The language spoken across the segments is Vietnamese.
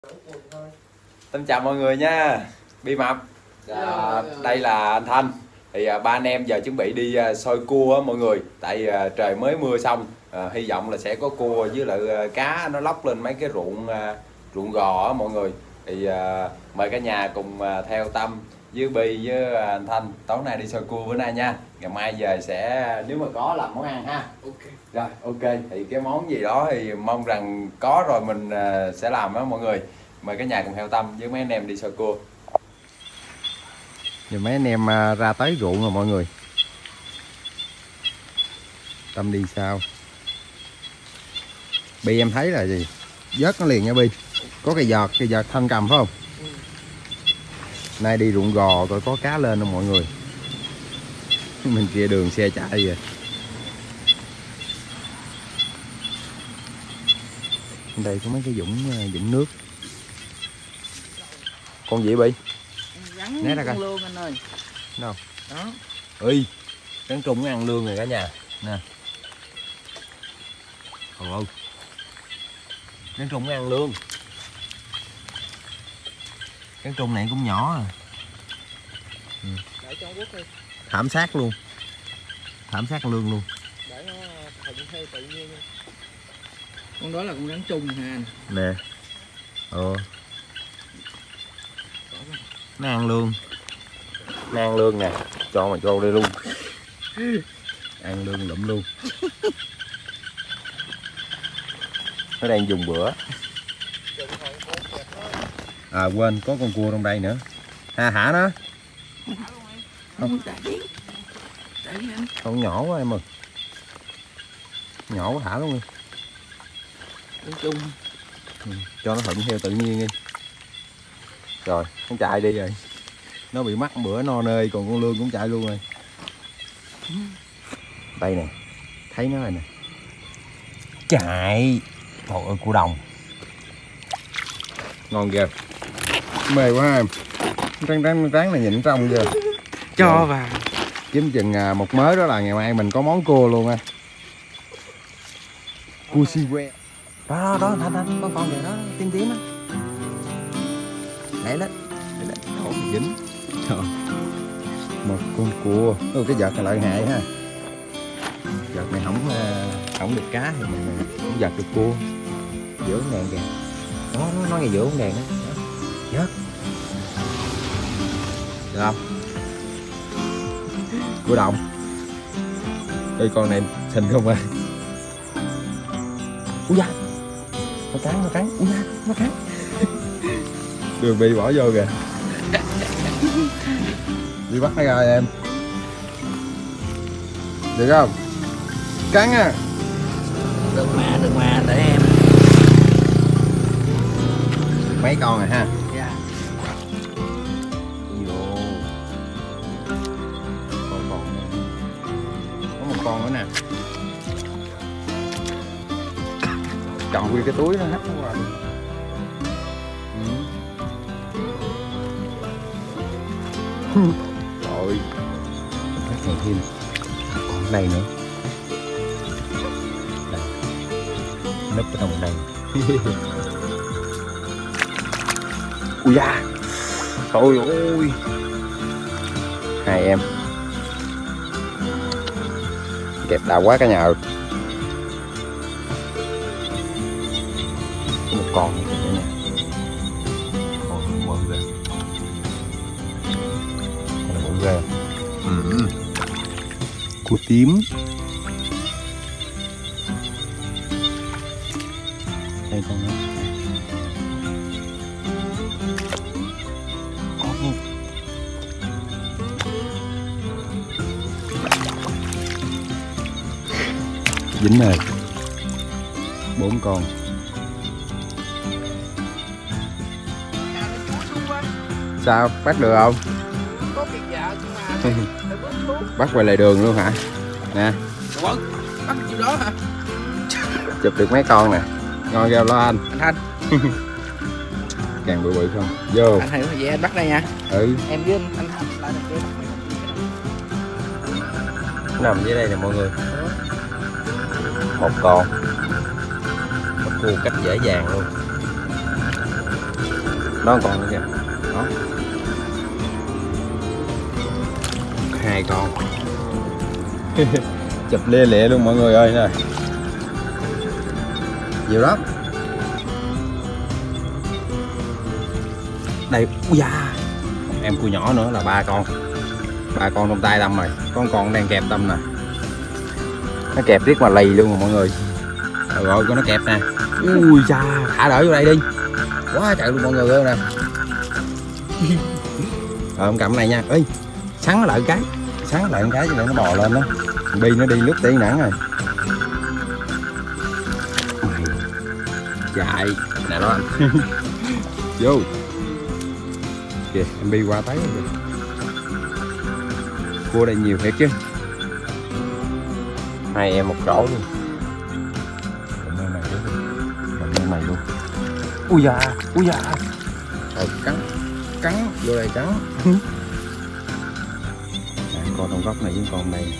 Xin chào mọi người nha, Bi Mập. Đây là anh Thanh. Thì ba anh em giờ chuẩn bị đi soi cua á mọi người. Tại trời mới mưa xong, hy vọng là sẽ có cua với lại cá nó lóc lên mấy cái ruộng gò á mọi người. Thì mời cả nhà cùng theo Tâm với Bi với anh Thanh tối nay đi soi cua bữa nay nha. Ngày mai giờ sẽ nếu mà có làm món ăn ha. Ok. Rồi ok, thì cái món gì đó thì mong rằng có rồi mình sẽ làm đó mọi người. Mời cả nhà cùng theo Tâm với mấy anh em đi soi cua. Giờ mấy anh em ra tới ruộng rồi mọi người. Tâm đi sao? Bi em thấy là gì? Vớt nó liền nha Bi. Có cây giọt thân cầm phải không? Nay đi ruộng gò coi có cá lên không mọi người. Bên kia đường xe chạy vậy. Đây có mấy cái vũng nước. Con gì Bi? Né ra coi. Lương anh ơi. Đâu? Đó. Ơi, rắn trùng ăn lương rồi cả nhà. Nè. Ồ. Rắn trùng ăn lương. Rắn trùng này cũng nhỏ à. Để cho quất đi. Thảm sát luôn. Thảm sát lương luôn. Để nó thuận theo tự nhiên. Con đó là con rắn trùng hà. Nè. Nó ăn lương. Nó ăn lương nè. Cho mà cho đây luôn. Ăn lương lụm luôn. Nó đang dùng bữa. À quên có con cua trong đây nữa. Hả nó. Không. Con nhỏ quá em ơi. Nhỏ quá thả luôn đi. Rắn trùng. Cho nó thuận theo tự nhiên đi. Rồi, con chạy đi rồi. Nó bị mắc bữa no nê, còn con lương cũng chạy luôn rồi. Đây nè, thấy nó rồi nè. Chạy. Trời ơi, cua đồng. Ngon kìa. Mê quá em. Tráng này nhìn trong kìa. Cho vào. Kiếm chừng một mớ đó là ngày mai mình có món cua luôn á. Cua si que. Đó, Thanh, con kìa đó, tím á. Lấy lên. Ôi dính. Trời. Một con cua. Cái vợt này lợi hại ha. Vợt này không được cá thì mình cũng vợt được cua. Giữa con đèn kìa. Đó, nó ngay giữa con đèn đó. Vớt. Được không? Cua đồng. Đây con này xình không à. Úi da. Nó cắn. Úi da, nó cắn. Đường Bi bỏ vô kìa. Đi bắt nó ra em. Được không? Cắn nha. Được mà để em. Mấy con rồi ha. Dạ. Vô. Còn có một con nữa nè. Chọn nguyên cái túi nó hắt nó qua. Rồi phát hiện thêm còn này nữa. Đây. Núp ở trong đây. Ui da. Trời ơi. Hai em kẹp đào quá cả nhà ơi. Có một con nữa nha. Con bự ghê. Con này bự ghê. Cua tím. Đây con nữa. Dính rồi. 4 con. Sao bắt được không? Có việc vợ nhưng mà Bắt về lại đường luôn hả? Nè. bắt chim đó hả? Chụp được mấy con nè. Ngon ghê lo anh. Anh Thanh. Càng bự không? Vô. Anh Thanh về anh bắt đây nha. Em với anh Thanh lại đây kia. Nằm dưới đây nè mọi người. Một con. Bắt cua cách dễ dàng luôn. Đó còn nữa kìa. Đó. 2 con. Chụp lia lịa luôn mọi người ơi nè. Nhiều lắm. Đây, ui da. Em cua nhỏ nữa là 3 con. 3 con trong tay Tâm rồi. Con đang kẹp Tâm nè. Nó kẹp riết mà lì luôn rồi mọi người. Rồi con nó kẹp nè. Ui da, thả đỡ vô đây đi. Quá trời luôn mọi người ơi nè. Rồi em cầm này nha. Ê, sắn lại cái. Sắn lại cái cho nó bò lên đó. Bi nó đi lướt tí nắng rồi. Chạy nè đó anh. Vô kìa, em Bi qua tới rồi. Cua đây nhiều thiệt chứ. Hai em một chỗ luôn. Cầm lên này luôn. Cầm lên này luôn. Ui da, ui da. Rồi cắn vô đây cắn. Con trong góc này với con này.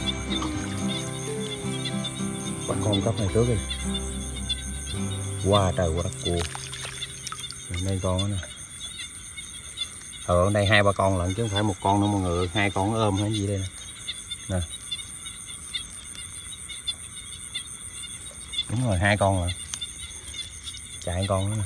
Bắt con góc này trước đi. Wow, trời quá đất cua. Đây con đó nè. Ở đây 2-3 con lận chứ không phải một con nữa mọi người. 2 con nó ôm hay gì đây nè. Nè. Đúng rồi, 2 con lận. Chạy con nữa nè.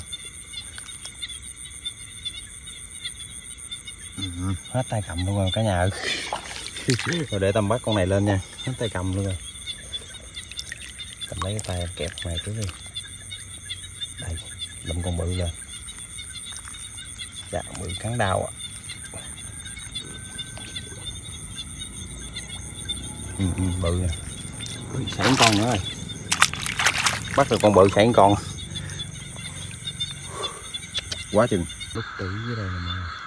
Hết tay cầm luôn rồi cả nhà. Rồi để Tâm bắt con này lên nha. Hết tay cầm luôn rồi. Cầm lấy cái tay kẹp này trước đi. Đây, lụm con bự lên. Dạ, bự cắn đau ạ. Bự nè. Sẵn con nữa rồi. Bắt được con bự sẵn con. Quá chừng. Lúc tử dưới đây nè mọi người.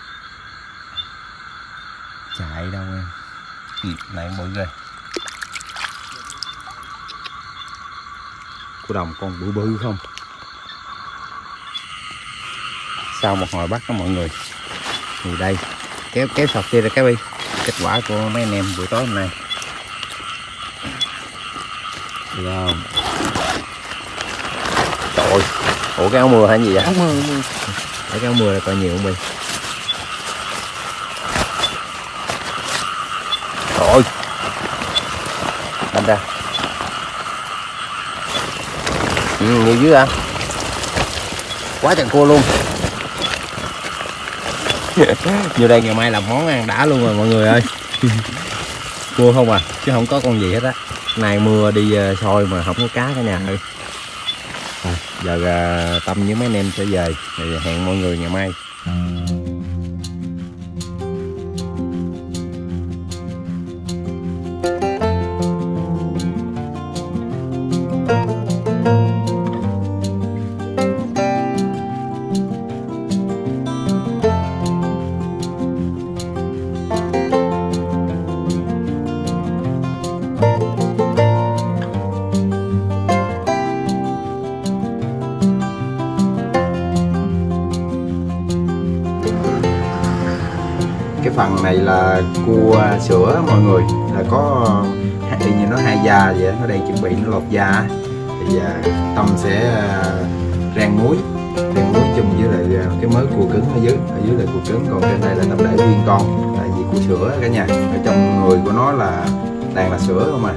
Chạy đâu em. Này bự rồi. Của đồng con bự bự không. Sau một hồi bắt đó mọi người. Thì đây kéo sọt kia ra cái Bi. Kết quả của mấy anh em buổi tối hôm nay. Được không? Trời ơi. Ủa cái áo mưa hay gì vậy? Áo mưa. Cái áo mưa là coi nhiều không Bi? Trời ơi. Đánh ra. Nhiều dữ à. Quá trời cua luôn. Như đây ngày mai làm món ăn đã luôn rồi mọi người ơi. Cua không à, chứ không có con gì hết á. Nay mưa đi sôi mà không có cá cả nhà ơi. Giờ Tâm với mấy anh em sẽ về. Thì hẹn mọi người ngày mai. Cái phần này là cua sữa mọi người, là có y như nó 2 da vậy, nó đang chuẩn bị nó lột da. Thì Tâm sẽ rang muối chung với lại cái mớ cua cứng ở dưới là cua cứng, còn trên đây là Tâm để nguyên con, tại vì cua sữa cả nhà, ở trong người của nó là toàn là sữa không à.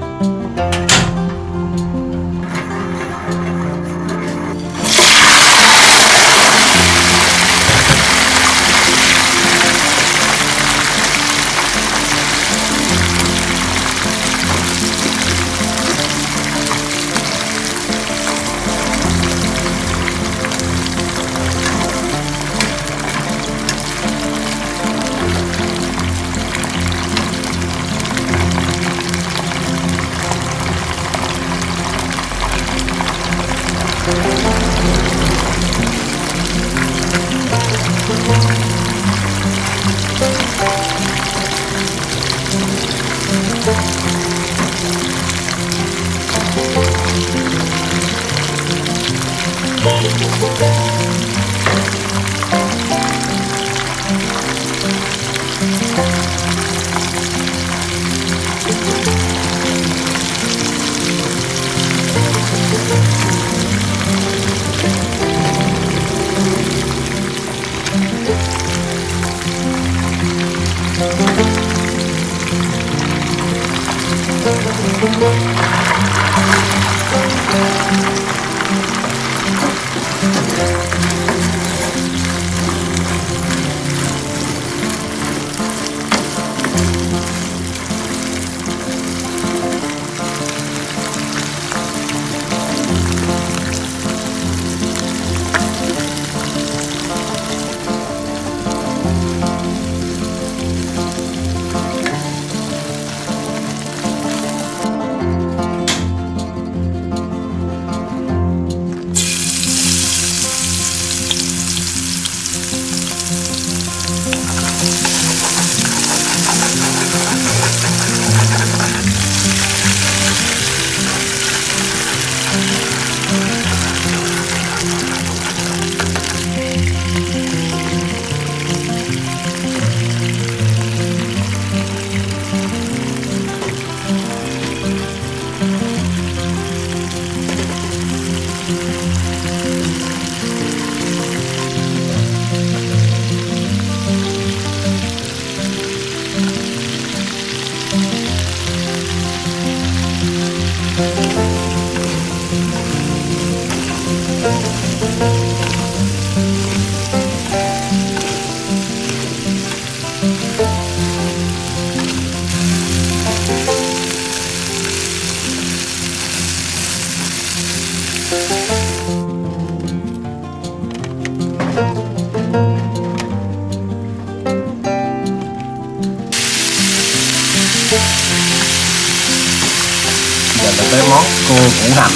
củ hành.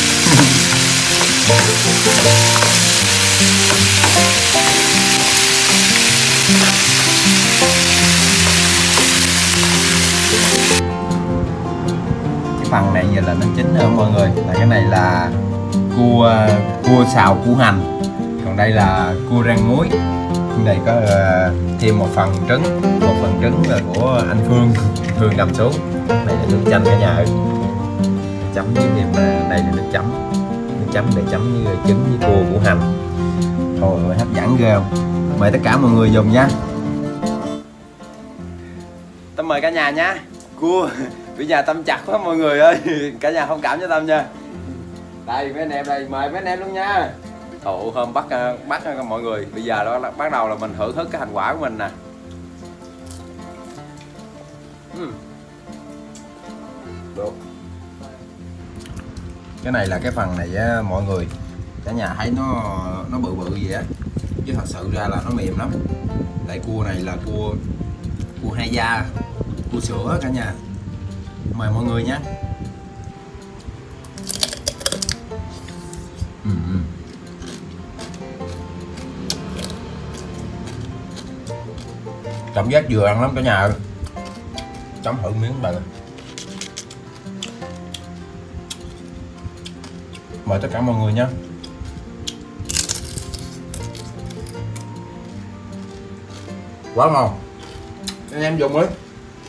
Cái phần này giờ là nó chín rồi mọi người. Là cái này là cua xào củ hành, còn đây là cua rang muối. Cái này có thêm một phần trứng là của anh Phương cầm xuống. Đây là nước chanh cả nhà ơi, chấm với niềm, đây là nước chấm để chấm với trứng với cua củ hành. Thôi hấp dẫn ghê không? Mời tất cả mọi người dùng nha. Tâm mời cả nhà nha. Cua bây giờ Tâm chặt quá mọi người ơi, cả nhà thông cảm cho Tâm nha. Đây mấy anh em đây, mời mấy anh em luôn nha. Ồ, hôm bắt mọi người, bây giờ đó bắt đầu là mình hưởng thức cái thành quả của mình nè. Được. Cái này là cái phần này á mọi người, cả nhà thấy nó bự vậy á, chứ thật sự ra là nó mềm lắm. Tại cua này là cua hai da, cua sữa cả nhà. Mời mọi người nhé. Cảm giác vừa ăn lắm cả nhà ơi. Chấm thử miếng bà. Mời tất cả mọi người nhé. Quá ngon. Anh em dùng đi.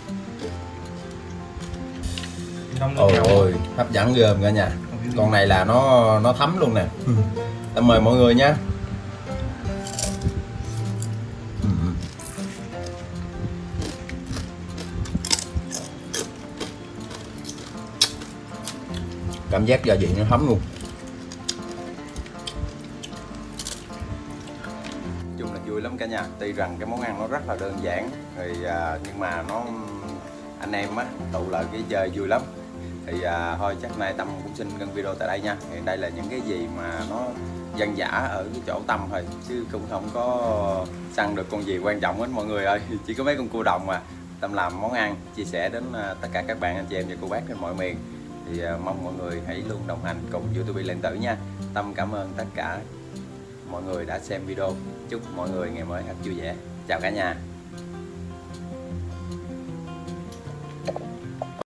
Ôi hấp dẫn ghê cả nhà. Con này là nó thấm luôn nè. Em mời mọi người nhé. Cảm giác gia vị nó thấm luôn. Chung là vui lắm cả nhà. Tuy rằng cái món ăn nó rất là đơn giản thì nhưng mà anh em á tụ lại cái chơi vui lắm. Thì thôi chắc nay Tâm cũng xin ngưng video tại đây nha. Hiện đây là những cái gì mà nó dân dã ở cái chỗ Tâm thôi, chứ cũng không có săn được con gì quan trọng hết mọi người ơi. Chỉ có mấy con cua đồng mà Tâm làm món ăn chia sẻ đến tất cả các bạn anh chị em và cô bác trên mọi miền. Thì mong mọi người hãy luôn đồng hành cùng YouTube Lệnh Tử nha. Tâm cảm ơn tất cả mọi người đã xem video. Chúc mọi người ngày mới thật vui vẻ. Chào cả nhà.